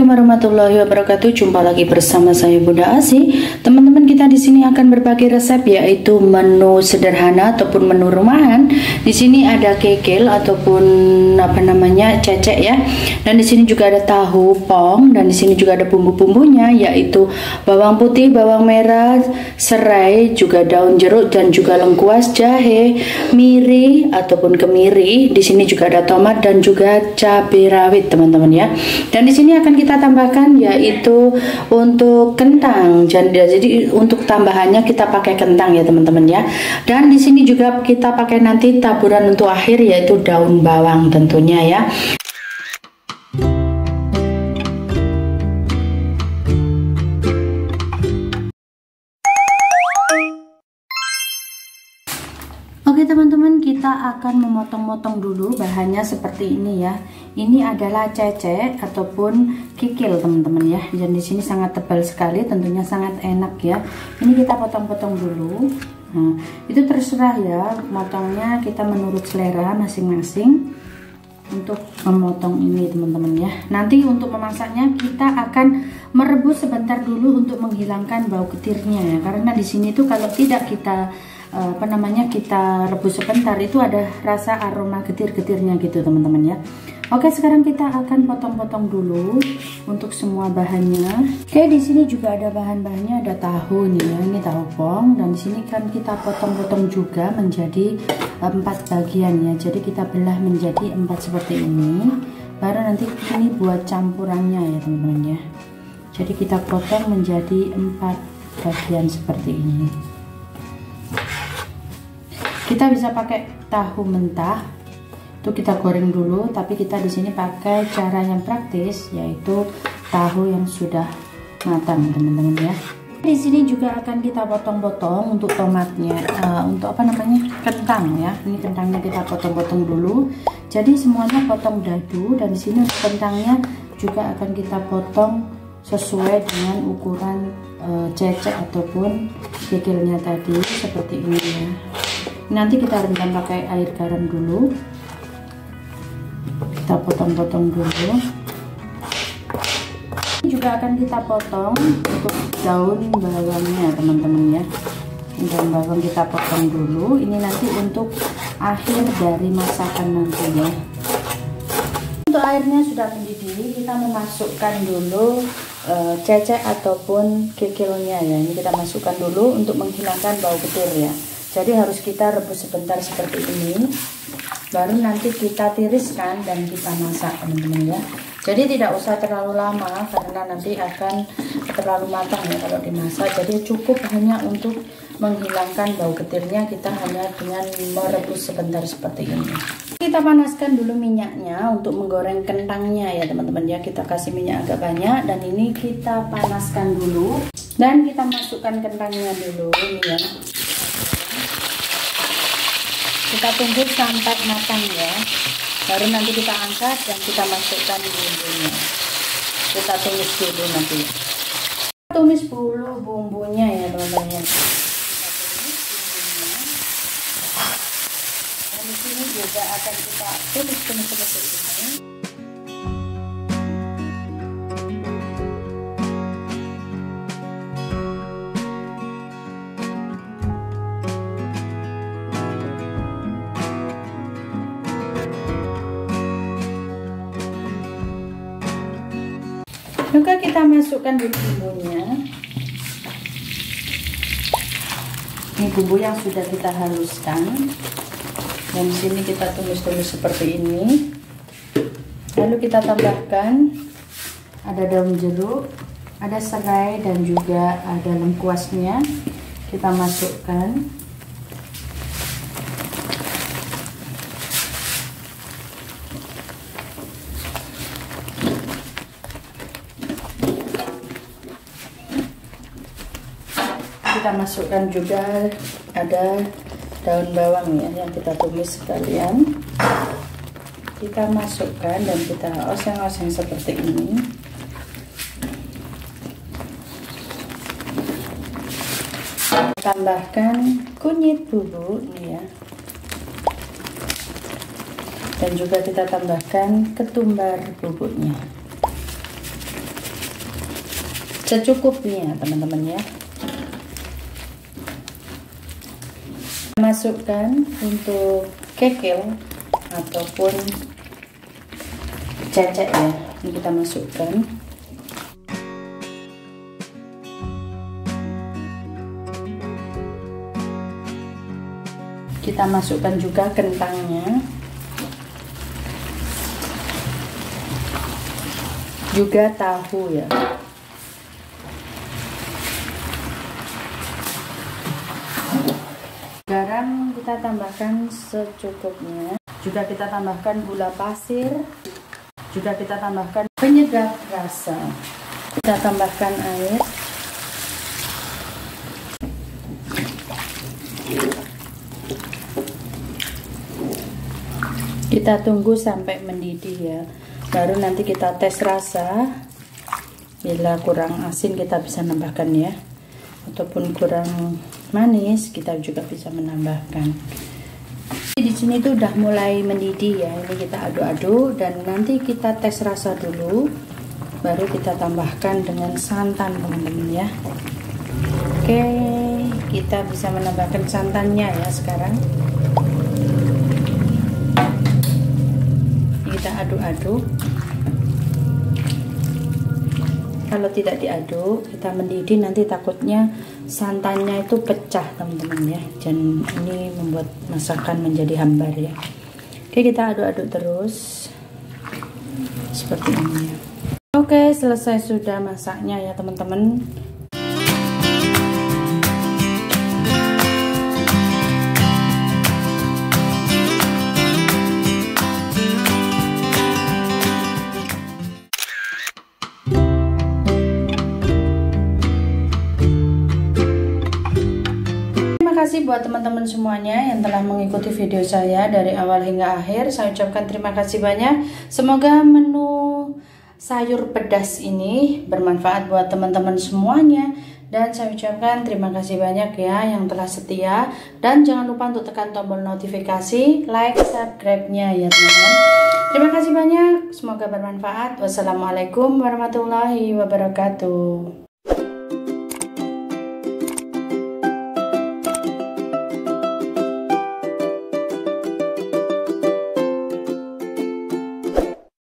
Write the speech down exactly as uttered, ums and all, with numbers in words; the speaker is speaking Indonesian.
Assalamualaikum warahmatullahi wabarakatuh. Jumpa lagi bersama saya Bunda Asi. Teman-teman, kita di sini akan berbagi resep, yaitu menu sederhana ataupun menu rumahan. Di sini ada kikil ataupun apa namanya cecek ya. Dan di sini juga ada tahu pong, dan di sini juga ada bumbu-bumbunya, yaitu bawang putih, bawang merah, serai, juga daun jeruk dan juga lengkuas, jahe, miri ataupun kemiri. Di sini juga ada tomat dan juga cabai rawit, teman-teman ya. Dan di sini akan kita tambahkan yaitu untuk kentang. Jadi untuk tambahannya kita pakai kentang ya teman-teman ya. Dan di sini juga kita pakai nanti taburan untuk akhir, yaitu daun bawang tentunya ya. Oke teman-teman, kita akan memotong-motong dulu bahannya seperti ini ya. Ini adalah cecek ataupun kikil teman-teman ya. Dan di sini sangat tebal sekali, tentunya sangat enak ya. Ini kita potong-potong dulu. Nah, itu terserah ya, motongnya kita menurut selera masing-masing untuk memotong ini teman-teman ya. Nanti untuk memasaknya kita akan merebus sebentar dulu untuk menghilangkan bau getirnya ya. Karena di sini tuh kalau tidak kita apa namanya kita rebus sebentar, itu ada rasa aroma getir-getirnya gitu teman-teman ya. Oke, sekarang kita akan potong-potong dulu untuk semua bahannya. Oke, di sini juga ada bahan-bahannya, ada tahu nih ya, ini tahu pong, dan di sini kan kita potong-potong juga menjadi empat bagian ya. Jadi kita belah menjadi empat seperti ini. Baru nanti ini buat campurannya ya teman-teman ya. Jadi kita potong menjadi empat bagian seperti ini. Kita bisa pakai tahu mentah, itu kita goreng dulu, tapi kita di sini pakai cara yang praktis, yaitu tahu yang sudah matang teman-teman ya. Di sini juga akan kita potong-potong untuk tomatnya, uh, untuk apa namanya kentang ya. Ini kentangnya kita potong-potong dulu. Jadi semuanya potong dadu, dan di sini kentangnya juga akan kita potong sesuai dengan ukuran uh, cecek ataupun kikilnya tadi seperti ini ya. Nanti kita rendam pakai air garam dulu. Kita potong-potong dulu. Ini juga akan kita potong untuk daun bawangnya teman-teman ya. Daun bawang kita potong dulu. Ini nanti untuk akhir dari masakan nanti ya. Untuk airnya sudah mendidih, kita memasukkan dulu e, cecek ataupun kikilnya ya. Ini kita masukkan dulu untuk menghilangkan bau getir ya. Jadi harus kita rebus sebentar seperti ini, baru nanti kita tiriskan dan kita masak teman-teman ya. Jadi tidak usah terlalu lama karena nanti akan terlalu matang ya kalau dimasak. Jadi cukup hanya untuk menghilangkan bau getirnya, kita hanya dengan merebus sebentar seperti ini. Kita panaskan dulu minyaknya untuk menggoreng kentangnya ya teman-teman ya. Kita kasih minyak agak banyak, dan ini kita panaskan dulu, dan kita masukkan kentangnya dulu ini ya. Kita tunggu sampai matang ya, baru nanti kita angkat dan kita masukkan bumbunya. Kita tumis dulu nanti. Kita tumis dulu bumbunya ya teman-teman. Dan di sini juga akan kita tumis-tumis seperti ini. Juga kita masukkan dulu bumbunya. Ini bumbu yang sudah kita haluskan, dan di sini kita tumis-tumis seperti ini. Lalu kita tambahkan ada daun jeruk, ada serai, dan juga ada lengkuasnya. Kita masukkan. Kita masukkan juga ada daun bawang ya yang kita tumis sekalian. Kita masukkan dan kita oseng-oseng seperti ini. Tambahkan kunyit bubuk nih ya. Dan juga kita tambahkan ketumbar bubuknya. secukupnya teman-teman ya. Masukkan untuk kikil ataupun cecek ya, ini kita masukkan. Kita masukkan juga kentangnya, juga tahu ya. Garam kita tambahkan secukupnya, juga kita tambahkan gula pasir, juga kita tambahkan penyedap rasa. Kita tambahkan air. Kita tunggu sampai mendidih ya, baru nanti kita tes rasa. Bila kurang asin kita bisa menambahkan ya, ataupun kurang manis kita juga bisa menambahkan. Di sini tuh udah mulai mendidih ya, ini kita aduk-aduk dan nanti kita tes rasa dulu, baru kita tambahkan dengan santan teman-teman ya. Oke, kita bisa menambahkan santannya ya sekarang. Kita aduk-aduk. Kalau tidak diaduk, kita mendidih nanti takutnya santannya itu pecah teman-teman ya, dan ini membuat masakan menjadi hambar ya. Oke, kita aduk-aduk terus seperti ini ya. Oke, selesai sudah masaknya ya teman-teman. Terima kasih buat teman-teman semuanya yang telah mengikuti video saya dari awal hingga akhir. Saya ucapkan terima kasih banyak. Semoga menu sayur pedas ini bermanfaat buat teman-teman semuanya. Dan saya ucapkan terima kasih banyak ya yang telah setia. Dan jangan lupa untuk tekan tombol notifikasi, like, subscribe-nya ya teman-teman. Terima kasih banyak. Semoga bermanfaat. Wassalamualaikum warahmatullahi wabarakatuh.